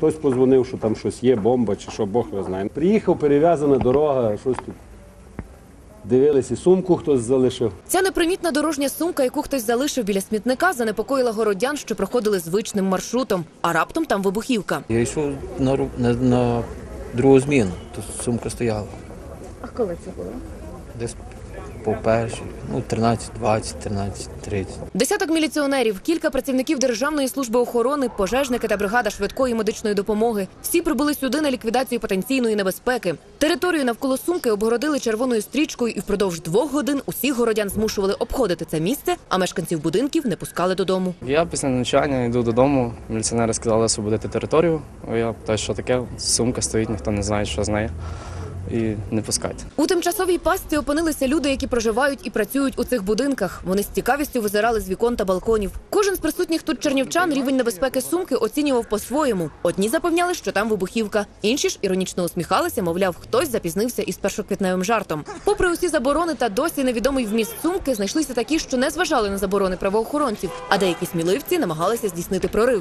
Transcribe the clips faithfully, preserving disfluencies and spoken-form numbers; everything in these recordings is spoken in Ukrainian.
хтось подзвонив, що там щось є, бомба чи що, Бог його знає. Приїхав, перев'язана дорога, щось тут. Дивилися, сумку хтось залишив. Ця непримітна дорожня сумка, яку хтось залишив біля смітника, занепокоїла городян, що проходили звичним маршрутом. А раптом там вибухівка. Я йшов на, на, на другу зміну, то сумка стояла. А коли це було? Десь по першій, ну, тринадцять двадцять, тринадцять тридцять. Десяток міліціонерів, кілька працівників Державної служби охорони, пожежники та бригада швидкої медичної допомоги. Всі прибули сюди на ліквідацію потенційної небезпеки. Територію навколо сумки обгородили червоною стрічкою і впродовж двох годин усіх городян змушували обходити це місце, а мешканців будинків не пускали додому. Я після навчання йду додому, міліціонери сказали освободити територію. Я питаю, що таке, сумка стоїть, ніхто не знає, що з нею. І не пускати. У тимчасовій пастці опинилися люди, які проживають і працюють у цих будинках. Вони з цікавістю визирали з вікон та балконів. Кожен з присутніх тут чернівчан рівень небезпеки сумки оцінював по-своєму. Одні запевняли, що там вибухівка. Інші ж іронічно усміхалися, мовляв, хтось запізнився із першоквітневим жартом. Попри усі заборони та досі невідомий вміст сумки, знайшлися такі, що не зважали на заборони правоохоронців, а деякі сміливці намагалися здійснити прорив.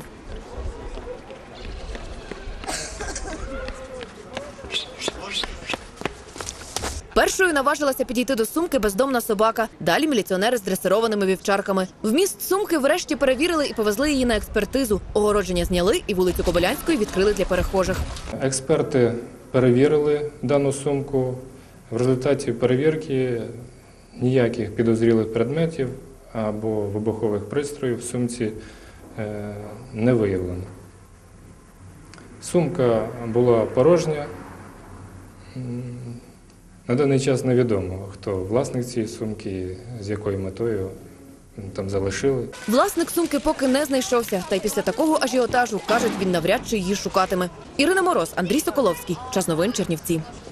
Першою наважилася підійти до сумки бездомна собака. Далі міліціонери з дресированими вівчарками. Вміст сумки врешті перевірили і повезли її на експертизу. Огородження зняли і вулицю Кобилянської відкрили для перехожих. Експерти перевірили дану сумку. В результаті перевірки ніяких підозрілих предметів або вибухових пристроїв в сумці не виявлено. Сумка була порожня. На даний час невідомо, хто власник цієї сумки, з якою метою там залишили. Власник сумки поки не знайшовся. Та й після такого ажіотажу, кажуть, він навряд чи її шукатиме. Ірина Мороз, Андрій Соколовський. Час новин Чернівці.